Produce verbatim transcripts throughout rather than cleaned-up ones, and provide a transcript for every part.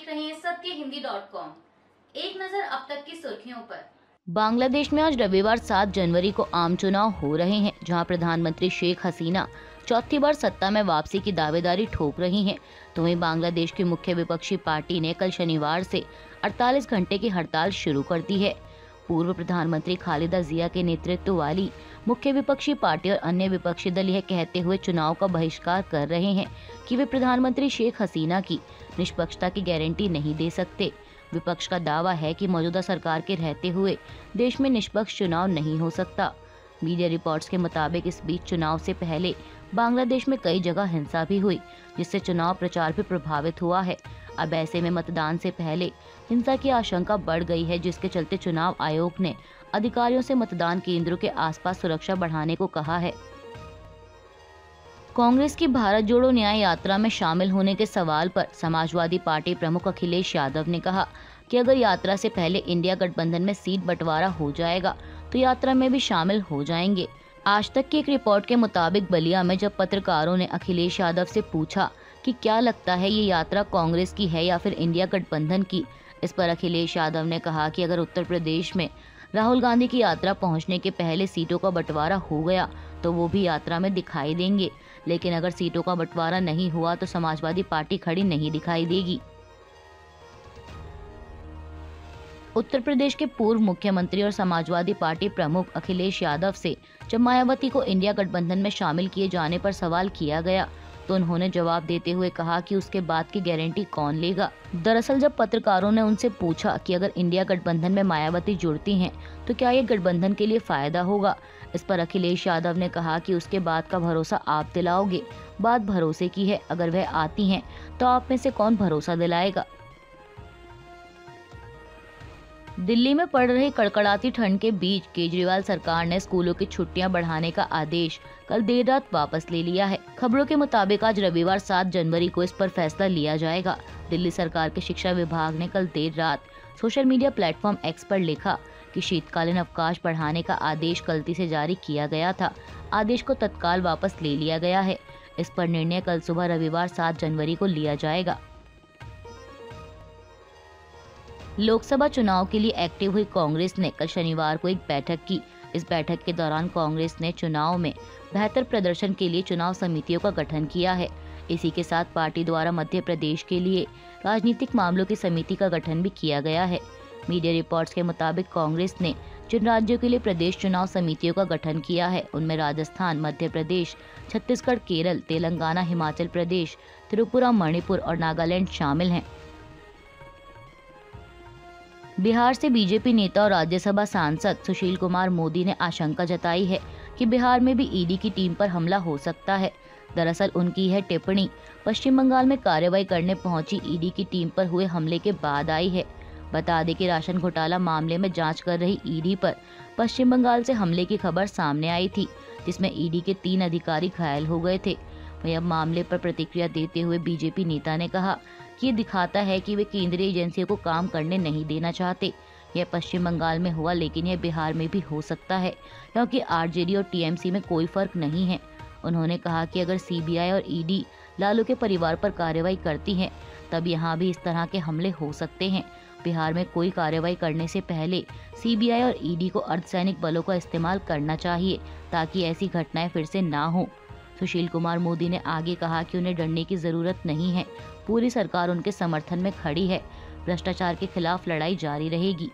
रहें सत्य Hindi dot com. एक नजर अब तक की सुर्खियों पर। बांग्लादेश में आज रविवार सात जनवरी को आम चुनाव हो रहे हैं, जहां प्रधानमंत्री शेख हसीना चौथी बार सत्ता में वापसी की दावेदारी ठोक रही हैं। तो वहीं बांग्लादेश की मुख्य विपक्षी पार्टी ने कल शनिवार से अड़तालीस घंटे की हड़ताल शुरू कर दी है। पूर्व प्रधानमंत्री खालिदा जिया के नेतृत्व वाली मुख्य विपक्षी पार्टी और अन्य विपक्षी दल यह कहते हुए चुनाव का बहिष्कार कर रहे हैं कि वे प्रधानमंत्री शेख हसीना की निष्पक्षता की गारंटी नहीं दे सकते। विपक्ष का दावा है कि मौजूदा सरकार के रहते हुए देश में निष्पक्ष चुनाव नहीं हो सकता। मीडिया रिपोर्ट्स के मुताबिक इस बीच चुनाव से पहले बांग्लादेश में कई जगह हिंसा भी हुई, जिससे चुनाव प्रचार भी प्रभावित हुआ है। अब ऐसे में मतदान से पहले हिंसा की आशंका बढ़ गई है, जिसके चलते चुनाव आयोग ने अधिकारियों से मतदान केंद्रों के आसपास सुरक्षा बढ़ाने को कहा है। कांग्रेस की भारत जोड़ो न्याय यात्रा में शामिल होने के सवाल पर समाजवादी पार्टी प्रमुख अखिलेश यादव ने कहा कि अगर यात्रा से पहले इंडिया गठबंधन में सीट बंटवारा हो जाएगा तो यात्रा में भी शामिल हो जाएंगे। आज तक की एक रिपोर्ट के मुताबिक बलिया में जब पत्रकारों ने अखिलेश यादव से पूछा कि क्या लगता है ये यात्रा कांग्रेस की है या फिर इंडिया गठबंधन की, इस पर अखिलेश यादव ने कहा कि अगर उत्तर प्रदेश में राहुल गांधी की यात्रा पहुंचने के पहले सीटों का बंटवारा हो गया तो वो भी यात्रा में दिखाई देंगे, लेकिन अगर सीटों का बंटवारा नहीं हुआ तो समाजवादी पार्टी खड़ी नहीं दिखाई देगी। उत्तर प्रदेश के पूर्व मुख्यमंत्री और समाजवादी पार्टी प्रमुख अखिलेश यादव से जब मायावती को इंडिया गठबंधन में शामिल किए जाने पर सवाल किया गया तो उन्होंने जवाब देते हुए कहा कि उसके बाद की गारंटी कौन लेगा। दरअसल जब पत्रकारों ने उनसे पूछा कि अगर इंडिया गठबंधन में मायावती जुड़ती हैं तो क्या ये गठबंधन के लिए फायदा होगा, इस पर अखिलेश यादव ने कहा कि उसके बाद का भरोसा आप दिलाओगे। बात भरोसे की है, अगर वह आती हैं तो आप में से कौन भरोसा दिलाएगा। दिल्ली में पड़ रही कड़कड़ाती ठंड के बीच केजरीवाल सरकार ने स्कूलों की छुट्टियां बढ़ाने का आदेश कल देर रात वापस ले लिया है। खबरों के मुताबिक आज रविवार सात जनवरी को इस पर फैसला लिया जाएगा। दिल्ली सरकार के शिक्षा विभाग ने कल देर रात सोशल मीडिया प्लेटफॉर्म एक्स पर लिखा कि शीतकालीन अवकाश बढ़ाने का आदेश गलती से जारी किया गया था। आदेश को तत्काल वापस ले लिया गया है। इस पर निर्णय कल सुबह रविवार सात जनवरी को लिया जाएगा। लोकसभा चुनाव के लिए एक्टिव हुई कांग्रेस ने कल शनिवार को एक बैठक की। इस बैठक के दौरान कांग्रेस ने चुनाव में बेहतर प्रदर्शन के लिए चुनाव समितियों का गठन किया है। इसी के साथ पार्टी द्वारा मध्य प्रदेश के लिए राजनीतिक मामलों की समिति का गठन भी किया गया है। मीडिया रिपोर्ट्स के मुताबिक कांग्रेस ने जिन राज्यों के लिए प्रदेश चुनाव समितियों का गठन किया है उनमें राजस्थान, मध्य प्रदेश, छत्तीसगढ़, केरल, तेलंगाना, हिमाचल प्रदेश, त्रिपुरा, मणिपुर और नागालैंड शामिल हैं। बिहार से बीजेपी नेता और राज्यसभा सांसद सुशील कुमार मोदी ने आशंका जताई है कि बिहार में भी ईडी की टीम पर हमला हो सकता है। दरअसल उनकी यह टिप्पणी पश्चिम बंगाल में कार्रवाई करने पहुंची ईडी की टीम पर हुए हमले के बाद आई है। बता दें कि राशन घोटाला मामले में जांच कर रही ईडी पर पश्चिम बंगाल से हमले की खबर सामने आई थी, जिसमें ईडी के तीन अधिकारी घायल हो गए थे। वहीं अब मामले पर प्रतिक्रिया देते हुए बीजेपी नेता ने कहा कि ये दिखाता है कि वे केंद्रीय एजेंसियों को काम करने नहीं देना चाहते। यह पश्चिम बंगाल में हुआ, लेकिन यह बिहार में भी हो सकता है, क्योंकि आरजेडी और टीएमसी में कोई फर्क नहीं है। उन्होंने कहा कि अगर सीबीआई और ईडी लालू के परिवार पर कार्रवाई करती हैं, तब यहाँ भी इस तरह के हमले हो सकते हैं। बिहार में कोई कार्रवाई करने से पहले सीबीआई और ईडी को अर्धसैनिक बलों का इस्तेमाल करना चाहिए, ताकि ऐसी घटनाएं फिर से ना हो। सुशील कुमार मोदी ने आगे कहा कि उन्हें डरने की जरूरत नहीं है, पूरी सरकार उनके समर्थन में खड़ी है। भ्रष्टाचार के खिलाफ लड़ाई जारी रहेगी।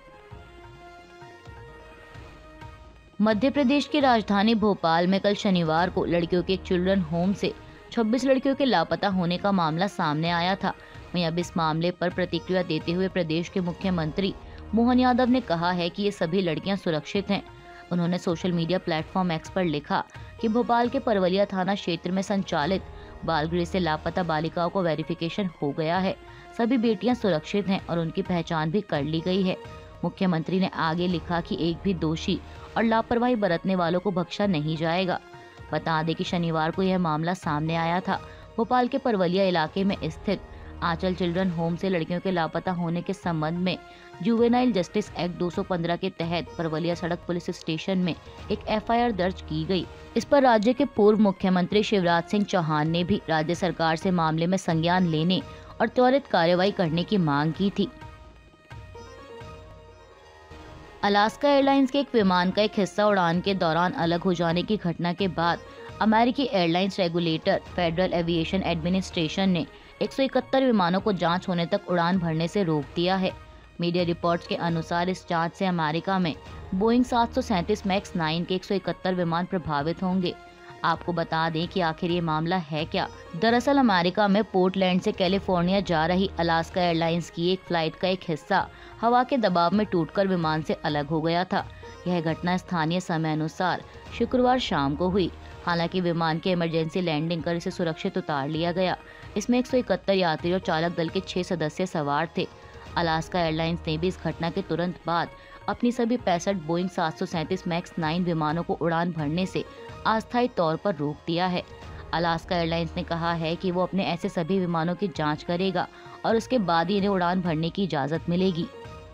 मध्य प्रदेश की राजधानी भोपाल में कल शनिवार को लड़कियों के एक चिल्ड्रन होम से छब्बीस लड़कियों के लापता होने का मामला सामने आया था। वहीं अब इस मामले पर प्रतिक्रिया देते हुए प्रदेश के मुख्यमंत्री मोहन यादव ने कहा है कि ये सभी लड़कियां सुरक्षित हैं। उन्होंने सोशल मीडिया प्लेटफॉर्म एक्स पर लिखा कि भोपाल के परवलिया थाना क्षेत्र में संचालित बालगृह से लापता बालिकाओं को वेरिफिकेशन हो गया है। सभी बेटियां सुरक्षित हैं और उनकी पहचान भी कर ली गई है। मुख्यमंत्री ने आगे लिखा कि एक भी दोषी और लापरवाही बरतने वालों को बख्शा नहीं जाएगा। बता दें कि शनिवार को यह मामला सामने आया था। भोपाल के परवलिया इलाके में स्थित आंचल चिल्ड्रन होम से लड़कियों के लापता होने के संबंध में जुवेनाइल जस्टिस एक्ट दो सौ पंद्रह के तहत परवलिया सड़क पुलिस स्टेशन में एक एफआईआर दर्ज की गई। इस पर राज्य के पूर्व मुख्यमंत्री शिवराज सिंह चौहान ने भी राज्य सरकार से मामले में संज्ञान लेने और त्वरित कार्रवाई करने की मांग की थी। अलास्का एयरलाइंस के एक विमान का एक हिस्सा उड़ान के दौरान अलग हो जाने की घटना के बाद अमेरिकी airlines regulator Federal Aviation Administration ने एक सौ इकहत्तर विमानों को जांच होने तक उड़ान भरने से रोक दिया है। मीडिया रिपोर्ट्स के अनुसार इस जांच से अमेरिका में बोइंग सात सौ सैंतीस मैक्स नाइन के एक सौ इकहत्तर विमान प्रभावित होंगे। आपको बता दें कि आखिर ये मामला है क्या। दरअसल अमेरिका में पोर्टलैंड से कैलिफोर्निया जा रही अलास्का एयरलाइंस की एक फ्लाइट का एक हिस्सा हवा के दबाव में टूटकर विमान से अलग हो गया था। यह घटना स्थानीय समय अनुसार शुक्रवार शाम को हुई। हालांकि विमान की इमरजेंसी लैंडिंग कर इसे सुरक्षित उतार लिया गया। इसमें एक सौ इकहत्तर यात्री और चालक दल के छह सदस्य सवार थे। अलास्का एयरलाइंस ने भी इस घटना के तुरंत बाद अपनी सभी पैंसठ बोइंग सात सौ सैंतीस मैक्स नाइन विमानों को उड़ान भरने से अस्थायी तौर पर रोक दिया है। अलास्का एयरलाइंस ने कहा है कि वो अपने ऐसे सभी विमानों की जांच करेगा और उसके बाद ही इन्हें उड़ान भरने की इजाजत मिलेगी।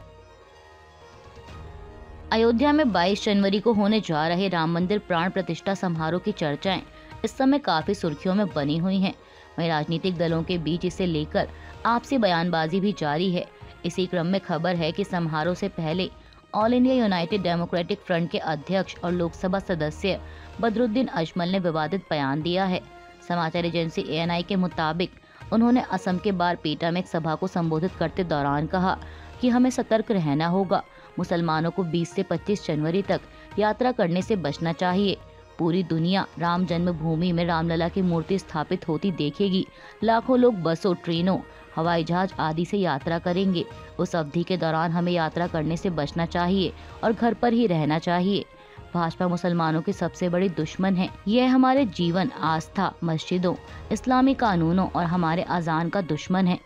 अयोध्या में बाईस जनवरी को होने जा रहे राम मंदिर प्राण प्रतिष्ठा समारोह की चर्चाएं इस समय काफी सुर्खियों में बनी हुई हैं। वहीं राजनीतिक दलों के बीच इसे लेकर आपसी बयानबाजी भी जारी है। इसी क्रम में खबर है कि समारोह से पहले All India United Democratic Front के अध्यक्ष और लोकसभा सदस्य बदरुद्दीन अजमल ने विवादित बयान दिया है। समाचार एजेंसी ए एन आई के मुताबिक उन्होंने असम के बारपेटा में एक सभा को संबोधित करते दौरान कहा कि हमें सतर्क रहना होगा। मुसलमानों को बीस से पच्चीस जनवरी तक यात्रा करने से बचना चाहिए। पूरी दुनिया राम जन्मभूमि में रामलला की मूर्ति स्थापित होती देखेगी। लाखों लोग बसों, ट्रेनों, हवाई जहाज आदि से यात्रा करेंगे। उस अवधि के दौरान हमें यात्रा करने से बचना चाहिए और घर पर ही रहना चाहिए। भाजपा मुसलमानों की सबसे बड़ी दुश्मन है। यह हमारे जीवन, आस्था, मस्जिदों, इस्लामी कानूनों और हमारे अजान का दुश्मन है।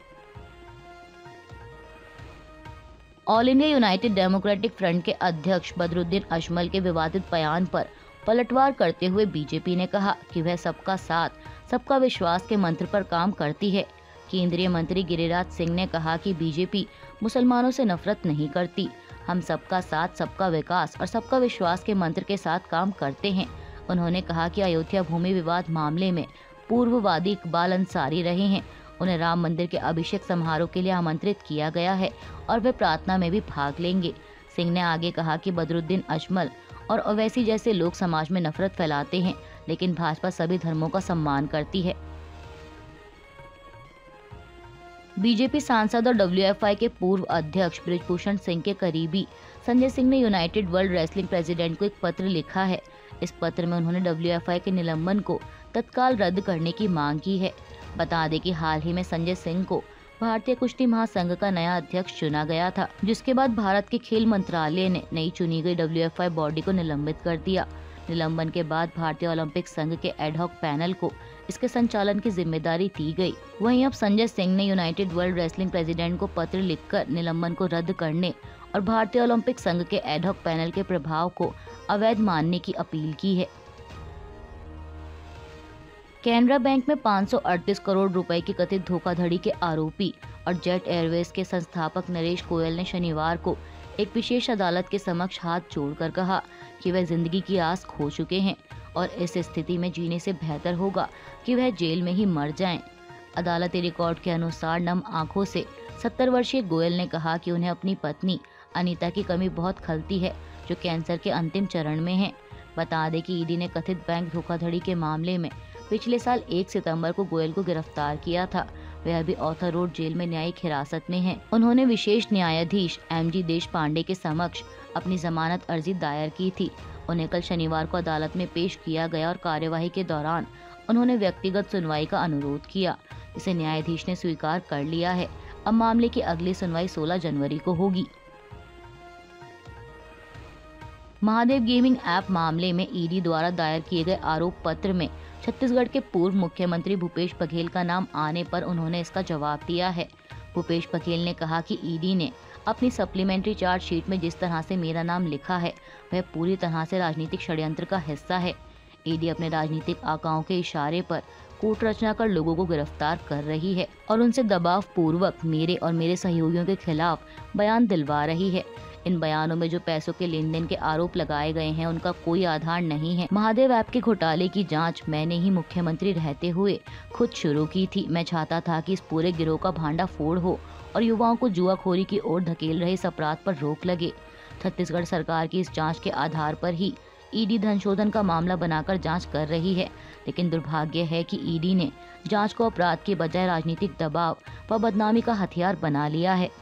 All India United Democratic Front के अध्यक्ष बदरुद्दीन अजमल के विवादित बयान पर पलटवार करते हुए बीजेपी ने कहा कि वह सबका साथ, सबका विश्वास के मंत्र पर काम करती है। केंद्रीय मंत्री गिरिराज सिंह ने कहा कि बीजेपी मुसलमानों से नफरत नहीं करती। हम सबका साथ, सबका विकास और सबका विश्वास के मंत्र के साथ काम करते हैं। उन्होंने कहा कि अयोध्या भूमि विवाद मामले में पूर्ववादी इकबाल अंसारी रहे हैं। उन्हें राम मंदिर के अभिषेक समारोह के लिए आमंत्रित किया गया है और वे प्रार्थना में भी भाग लेंगे। सिंह ने आगे कहा कि बदरुद्दीन अजमल और ओवैसी जैसे लोग समाज में नफरत फैलाते हैं, लेकिन भाजपा सभी धर्मों का सम्मान करती है। बीजेपी सांसद और डब्ल्यू एफ आई के पूर्व अध्यक्ष बृजभूषण सिंह के करीबी संजय सिंह ने यूनाइटेड वर्ल्ड रेसलिंग प्रेसिडेंट को एक पत्र लिखा है। इस पत्र में उन्होंने डब्ल्यू एफ आई के निलंबन को तत्काल रद्द करने की मांग की है। बता दें कि हाल ही में संजय सिंह को भारतीय कुश्ती महासंघ का नया अध्यक्ष चुना गया था, जिसके बाद भारत के खेल मंत्रालय ने नई चुनी गई डब्ल्यू एफ आई बॉडी को निलंबित कर दिया। निलंबन के बाद भारतीय ओलंपिक संघ के एडहॉक पैनल को इसके संचालन की जिम्मेदारी दी गई। वहीं अब संजय सिंह ने यूनाइटेड वर्ल्ड रेसलिंग प्रेसिडेंट को पत्र लिखकर निलंबन को रद्द करने और भारतीय ओलंपिक संघ के एडहॉक पैनल के प्रभाव को अवैध मानने की अपील की है। कैनरा बैंक में पाँच सौ अड़तीस करोड़ रुपए की कथित धोखाधड़ी के आरोपी और जेट एयरवेज के संस्थापक नरेश गोयल ने शनिवार को एक विशेष अदालत के समक्ष हाथ जोड़कर कहा कि वह जिंदगी की आस खो चुके हैं और इस स्थिति में जीने से बेहतर होगा कि वह जेल में ही मर जाएं। अदालती रिकॉर्ड के अनुसार नम आंखों से सत्तर वर्षीय गोयल ने कहा कि उन्हें अपनी पत्नी अनीता की कमी बहुत खलती है, जो कैंसर के अंतिम चरण में है। बता दें कि ईडी ने कथित बैंक धोखाधड़ी के मामले में पिछले साल एक सितंबर को गोयल को गिरफ्तार किया था। वह अभी ऑथर रोड जेल में न्यायिक हिरासत में है। उन्होंने विशेष न्यायाधीश एम जी देश पांडे के समक्ष अपनी जमानत अर्जी दायर की थी। उन्हें कल शनिवार को अदालत में पेश किया गया और कार्यवाही के दौरान उन्होंने व्यक्तिगत सुनवाई का अनुरोध किया, जिसे न्यायाधीश ने स्वीकार कर लिया है। अब मामले की अगली सुनवाई सोलह जनवरी को होगी। महादेव गेमिंग ऐप मामले में ईडी द्वारा दायर किए गए आरोप पत्र में छत्तीसगढ़ के पूर्व मुख्यमंत्री भूपेश बघेल का नाम आने पर उन्होंने इसका जवाब दिया है। भूपेश बघेल ने कहा कि ईडी ने अपनी सप्लीमेंट्री चार्जशीट में जिस तरह से मेरा नाम लिखा है वह पूरी तरह से राजनीतिक षड्यंत्र का हिस्सा है। ईडी अपने राजनीतिक आकाओं के इशारे पर कूट रचना कर लोगों को गिरफ्तार कर रही है और उनसे दबाव पूर्वक मेरे और मेरे सहयोगियों के खिलाफ बयान दिलवा रही है। इन बयानों में जो पैसों के लेन देन के आरोप लगाए गए हैं उनका कोई आधार नहीं है। महादेव ऐप के घोटाले की जांच मैंने ही मुख्यमंत्री रहते हुए खुद शुरू की थी। मैं चाहता था कि इस पूरे गिरोह का भांडा फोड़ हो और युवाओं को जुआखोरी की ओर धकेल रहे इस अपराध पर रोक लगे। छत्तीसगढ़ सरकार की इस जांच के आधार पर ही ईडी धन शोधन का मामला बनाकर जांच कर रही है, लेकिन दुर्भाग्य है कि ईडी ने जांच को अपराध के बजाय राजनीतिक दबाव व बदनामी का हथियार बना लिया है।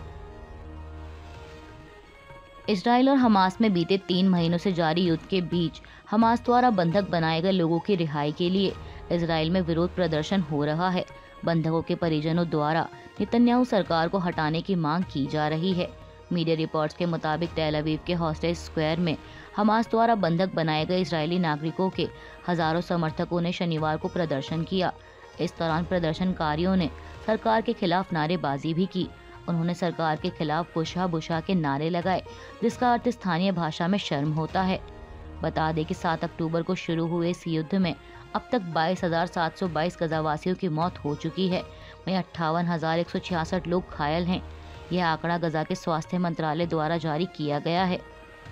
इजराइल और हमास में बीते तीन महीनों से जारी युद्ध के बीच हमास द्वारा बंधक बनाए गए लोगों की रिहाई के लिए इजराइल में विरोध प्रदर्शन हो रहा है। बंधकों के परिजनों द्वारा नेतन्याहू सरकार को हटाने की मांग की जा रही है। मीडिया रिपोर्ट्स के मुताबिक टेल अवीव के हॉस्टेज स्क्वायर में हमास द्वारा बंधक बनाए गए इजरायली नागरिकों के हजारों समर्थकों ने शनिवार को प्रदर्शन किया। इस दौरान प्रदर्शनकारियों ने सरकार के खिलाफ नारेबाजी भी की। उन्होंने सरकार के खिलाफ बुशा बुशा के नारे लगाए, जिसका अर्थ स्थानीय भाषा में शर्म होता है। बता दें कि सात अक्टूबर को शुरू हुए इस युद्ध में अब तक बाईस हजार सात सौ बाईस गजावासियों की मौत हो चुकी है। वहीं अट्ठावन हजार एक सौ छियासठ लोग घायल हैं। यह आंकड़ा गजा के स्वास्थ्य मंत्रालय द्वारा जारी किया गया है।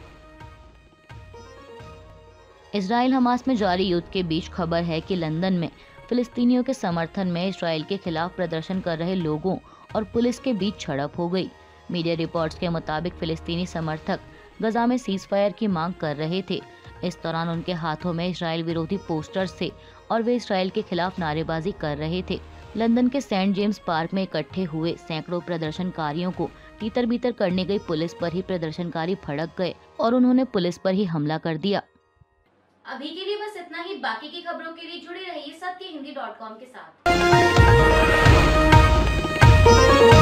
इजराइल हमास में जारी युद्ध के बीच खबर है कि लंदन में फिलिस्तीनियों के समर्थन में इजराइल के खिलाफ प्रदर्शन कर रहे लोगों और पुलिस के बीच झड़प हो गई। मीडिया रिपोर्ट्स के मुताबिक फिलिस्तीनी समर्थक गजा में सीज फायर की मांग कर रहे थे। इस दौरान उनके हाथों में इजराइल विरोधी पोस्टर्स थे और वे इजराइल के खिलाफ नारेबाजी कर रहे थे। लंदन के सेंट जेम्स पार्क में इकट्ठे हुए सैकड़ों प्रदर्शनकारियों को तीतर बीतर करने गई पुलिस पर ही प्रदर्शनकारी भड़क गए और उन्होंने पुलिस पर ही हमला कर दिया। अभी के लिए बस इतना ही। बाकी की खबरों के लिए जुड़े रहिए सत्य हिंदी डॉट कॉम के साथ।